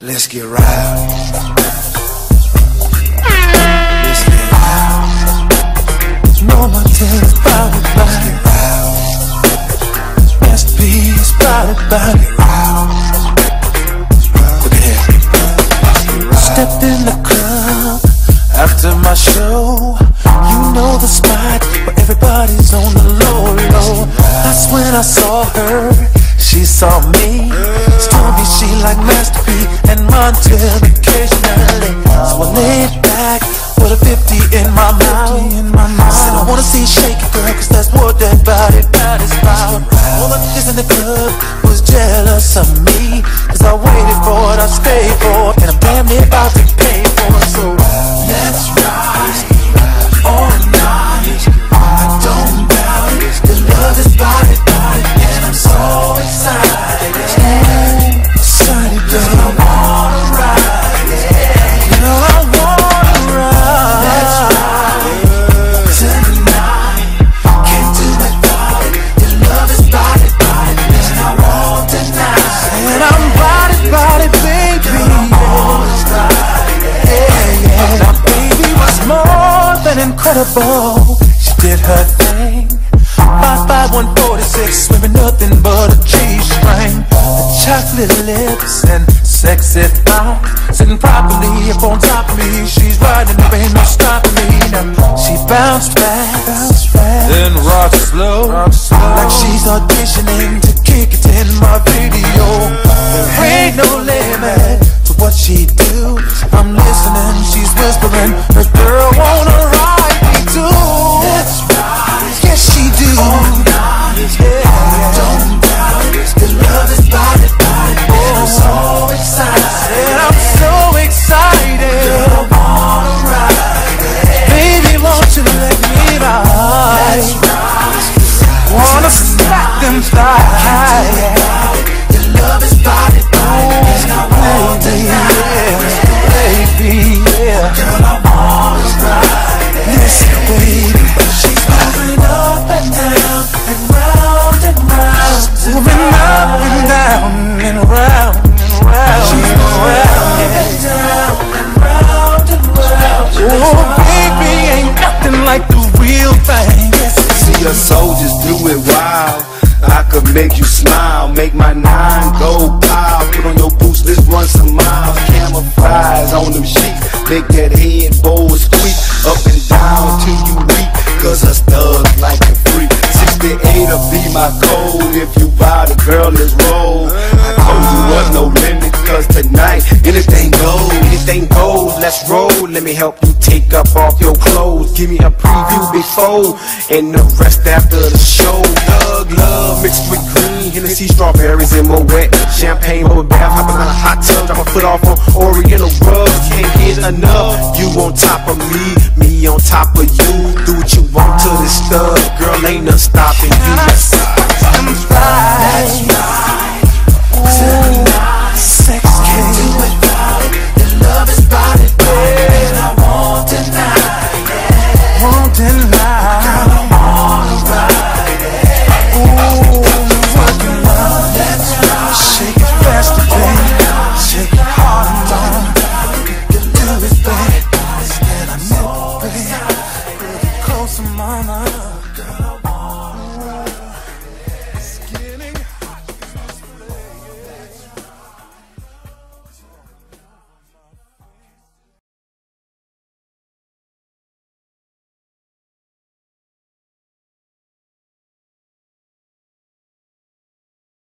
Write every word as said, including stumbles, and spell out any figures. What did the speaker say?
Let's get rowdy. Let's get rowdy. No more tears, body, body, rowdy. Masterpiece, body, body, rowdy. Look at here. Stepped in the club after my show. You know the spot where everybody's on the low, low. That's when I saw her. She saw me. She told me she liked Master P and Montel occasionally. So I laid back with a fifty in my mouth. Said I wanna see you shake it, girl, cause that's what that body, body's about. All the niggas in the club was jealous of me, cause I waited for it, I stayed for it, and I'm damn near about to pay for it. So let's ride all night. I don't doubt it, the love is body, body, and I'm so excited. Excited, girl, I wanna ride, yeah. Girl, I wanna ride. Let's ride tonight. Can't do it without it. Your love is body, body, and I want tonight. And I'm body, body, baby. Girl, I wanna ride, yeah, yeah. Now, baby was more than incredible. She did her thing. Five five one forty six, swimming nothing but a G-string. The chocolate lips and sexy thighs, sitting properly up on top of me. She's riding, there ain't no stopping me. Now she bounced fast, then rocked slow, like she's auditioning to kick it in my video. There ain't no limit to what she do. I'm listening, she's whispering, her girl wanna ride me too. Let's ride, yes she do. All night, yeah, yeah. Don't doubt it, the love is body, body, and I'm so excited. And I'm so excited. Girl, I wanna ride, yeah. Baby, won't you let me ride? Let's ride, wanna stack them thighs, yeah. Your love is body, body, oh, and I want tonight, yeah. Baby, yeah. Girl, I wanna ride, yeah. Listen, baby, she's moving up and down and round and round, moving up and down and round and round. She's moving up and down and round and round. Oh, baby, ain't nothing like the real thing. See us soldiers do it wild. I could make you smile, make my nine go pow. Put on your boots, let's run some miles. Camouflage on them sheets, make that head bowl squeak up and down till you weak, cause us thugs like a freak. Sixty-eight'll be my code, if you buy the girl, let's roll. I told you was no limit, cause tonight anything goes, anything goes, let's roll. Let me help you take up off your clothes, give me a preview before, and the rest after the show. Thug love mixed with green, Hennessy, strawberries, and Moet. Champagne over bath, hopping on a hot tub, drop my foot off on Oriental rugs. Can't get enough, you on top of me, me on top of you. Do what you want to this stuff, girl, ain't nothing stopping you.